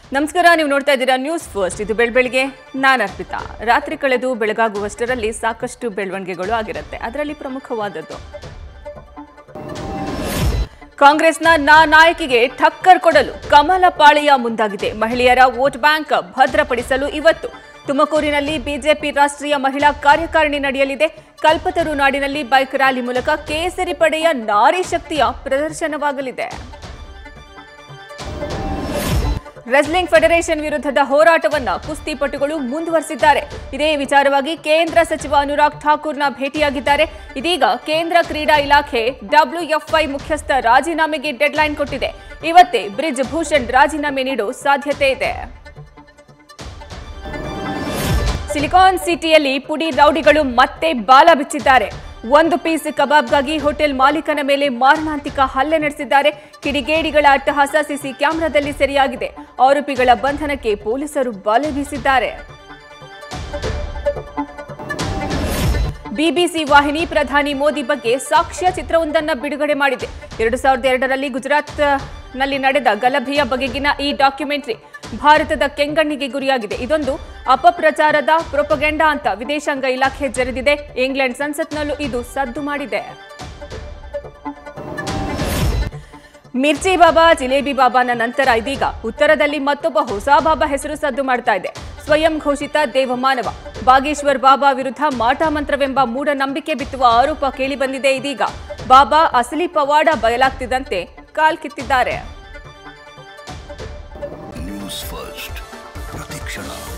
ನಮಸ್ಕಾರ, ನೀವು ನೋಡ್ತಾ ಇದ್ದೀರಾ ನ್ಯೂಸ್ ಫಸ್ಟ್. ಇದು ಬೆಳಬೆಳಗ್ಗೆ ನಾನು ಅರ್ಪಿತಾ. ರಾತ್ರಿ ಕಳೆದು ಬೆಳಗಾಗುವಷ್ಟರಲ್ಲಿ ಸಾಕಷ್ಟು ಬೆಳವಣಿಗೆಗಳು ಆಗಿರುತ್ತೆ. ಅದರಲ್ಲಿ ಪ್ರಮುಖವಾದದ್ದು ಕಾಂಗ್ರೆಸ್ನ ನಾಯಕಿಗೆ ಟಕ್ಕರ್ ಕೊಡಲು ಕಮಲ ಪಾಳೆಯ ಮುಂದಾಗಿದೆ. ಮಹಿಳೆಯರ ವೋಟ್ ಬ್ಯಾಂಕ್ ಭದ್ರಪಡಿಸಲು ಇವತ್ತು ತುಮಕೂರಿನಲ್ಲಿ ಬಿಜೆಪಿ ರಾಷ್ಟ್ರೀಯ ಮಹಿಳಾ ಕಾರ್ಯಕಾರಿಣಿ ನಡೆಯಲಿದೆ. ಕಲ್ಪತರು ನಾಡಿನಲ್ಲಿ ಬೈಕ್ ರ್ಯಾಲಿ ಮೂಲಕ ಕೇಸರಿ ಪಡೆಯ ನಾರಿ ಶಕ್ತಿಯ ಪ್ರದರ್ಶನವಾಗಲಿದೆ. ರೆಸ್ಲಿಂಗ್ ಫೆಡರೇಷನ್ ವಿರುದ್ಧದ ಹೋರಾಟವನ್ನ ಕುಸ್ತಿಪಟುಗಳು ಮುಂದುವರೆಸಿದ್ದಾರೆ. ಇದೇ ವಿಚಾರವಾಗಿ ಕೇಂದ್ರ ಸಚಿವ ಅನುರಾಗ್ ಠಾಕೂರ್ನ ಭೇಟಿಯಾಗಿದ್ದಾರೆ. ಇದೀಗ ಕೇಂದ್ರ ಕ್ರೀಡಾ ಇಲಾಖೆ WFI ಮುಖ್ಯಸ್ಥ ರಾಜೀನಾಮೆಗೆ ಡೆಡ್ಲೈನ್ ಕೊಟ್ಟಿದೆ. ಇವತ್ತೇ ಬ್ರಿಜ್ ಭೂಷಣ್ ರಾಜೀನಾಮೆ ನೀಡೋ ಸಾಧ್ಯತೆ ಇದೆ. ಸಿಲಿಕಾನ್ ಸಿಟಿಯಲ್ಲಿ ಪುಡಿ ರೌಡಿಗಳು ಮತ್ತೆ ಬಾಲ ಬಿಚ್ಚಿದ್ದಾರೆ. ಒಂದು ಪೀಸ್ ಕಬಾಬ್ಗಾಗಿ ಹೋಟೆಲ್ ಮಾಲೀಕನ ಮೇಲೆ ಮಾರಣಾಂತಿಕ ಹಲ್ಲೆ ನಡೆಸಿದ್ದಾರೆ. ಕಿಡಿಗೇಡಿಗಳ ಅಟ್ಟಹಾಸ ಸಿಸಿ ಕ್ಯಾಮೆರಾದಲ್ಲಿ ಸೆರೆಯಾಗಿದೆ. ಆರೋಪಿಗಳ ಬಂಧನಕ್ಕೆ ಪೊಲೀಸರು ಬಲೆ ಬೀಸಿದ್ದಾರೆ. ಬಿಬಿಸಿ ವಾಹಿನಿ ಪ್ರಧಾನಿ ಮೋದಿ ಬಗ್ಗೆ ಸಾಕ್ಷ್ಯ ಚಿತ್ರವೊಂದನ್ನು ಬಿಡುಗಡೆ ಮಾಡಿದೆ. 2002ರಲ್ಲಿ ಗುಜರಾತ್ನಲ್ಲಿ ನಡೆದ ಗಲಭೆಯ ಬಗೆಗಿನ ಈ ಡಾಕ್ಯುಮೆಂಟರಿ ಭಾರತದ ಕೆಂಗಣ್ಣಿಗೆ ಗುರಿಯಾಗಿದೆ. ಇದೊಂದು ಅಪಪ್ರಚಾರದ ಪ್ರೊಪಗೆಂಡಾ ಅಂತ ವಿದೇಶಾಂಗ ಇಲಾಖೆ ಜರೆದಿದೆ. ಇಂಗ್ಲೆಂಡ್ ಸಂಸತ್ನಲ್ಲೂ ಇದು ಸದ್ದು ಮಾಡಿದೆ. ಮಿರ್ಚಿ ಬಾಬಾ, ಜಿಲೇಬಿ ಬಾಬಾನ ನಂತರ ಇದೀಗ ಉತ್ತರದಲ್ಲಿ ಮತ್ತೊಬ್ಬ ಹೊಸ ಬಾಬಾ ಹೆಸರು ಸದ್ದು ಮಾಡ್ತಾ ಇದೆ. ಸ್ವಯಂ ಘೋಷಿತ ದೇವಮಾನವ ಬಾಗೇಶ್ವರ್ ಬಾಬಾ ವಿರುದ್ಧ ಮಾಟ ಮಂತ್ರವೆಂಬ ಮೂಢನಂಬಿಕೆ ಬಿತ್ತುವ ಆರೋಪ ಕೇಳಿಬಂದಿದೆ. ಇದೀಗ ಬಾಬಾ ಅಸಲಿ ಪವಾಡ ಬಯಲಾಗ್ತಿದ್ದಂತೆ ಕಾಲ್ಕಿತ್ತಿದ್ದಾರೆ. ನ್ಯೂಸ್ ಫಸ್ಟ್ ಪ್ರತಿಕ್ಷಣ.